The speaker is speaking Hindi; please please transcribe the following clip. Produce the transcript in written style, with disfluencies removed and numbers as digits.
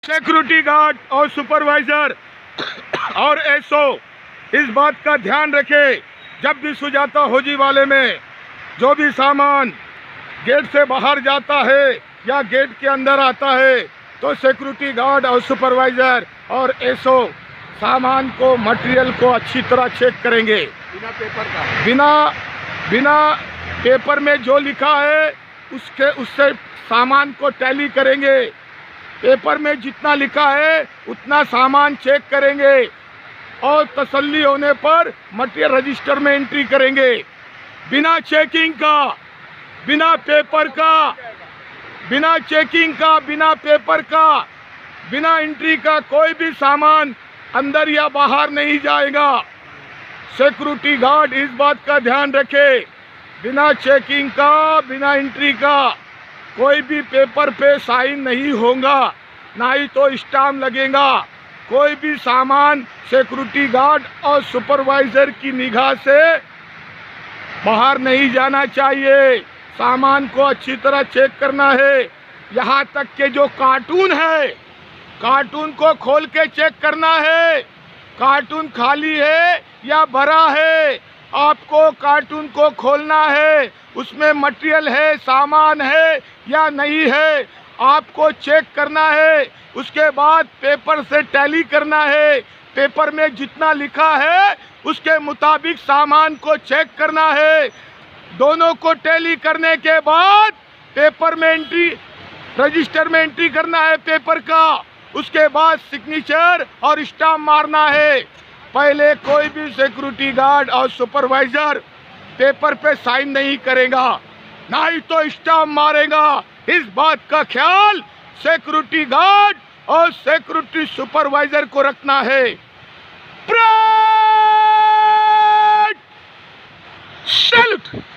सिक्योरिटी गार्ड और सुपरवाइजर और एसओ इस बात का ध्यान रखे, जब भी सुजाता होजी वाले में जो भी सामान गेट से बाहर जाता है या गेट के अंदर आता है तो सिक्योरिटी गार्ड और सुपरवाइजर और एसओ सामान को, मटेरियल को अच्छी तरह चेक करेंगे। बिना पेपर का, बिना पेपर में जो लिखा है उससे सामान को टैली करेंगे। पेपर में जितना लिखा है उतना सामान चेक करेंगे और तसल्ली होने पर मटेरियल रजिस्टर में एंट्री करेंगे। बिना चेकिंग का, बिना पेपर का, बिना चेकिंग का, बिना पेपर का, बिना एंट्री का कोई भी सामान अंदर या बाहर नहीं जाएगा। सिक्योरिटी गार्ड इस बात का ध्यान रखे, बिना चेकिंग का, बिना एंट्री का कोई भी पेपर पे साइन नहीं होगा, ना ही तो स्टाम्प लगेगा। कोई भी सामान सिक्योरिटी गार्ड और सुपरवाइजर की निगाह से बाहर नहीं जाना चाहिए। सामान को अच्छी तरह चेक करना है। यहाँ तक के जो कार्टून है, कार्टून को खोल के चेक करना है, कार्टून खाली है या भरा है। आपको कार्टून को खोलना है, उसमें मटेरियल है, सामान है या नहीं है, आपको चेक करना है। उसके बाद पेपर से टैली करना है। पेपर में जितना लिखा है उसके मुताबिक सामान को चेक करना है। दोनों को टैली करने के बाद पेपर में एंट्री, रजिस्टर में एंट्री करना है पेपर का। उसके बाद सिग्नेचर और स्टाम्प मारना है। पहले कोई भी सिक्योरिटी गार्ड और सुपरवाइजर पेपर पे साइन नहीं करेगा, ना ही तो स्टाम्प मारेगा। इस बात का ख्याल सिक्योरिटी गार्ड और सिक्योरिटी सुपरवाइजर को रखना है। सैल्यूट।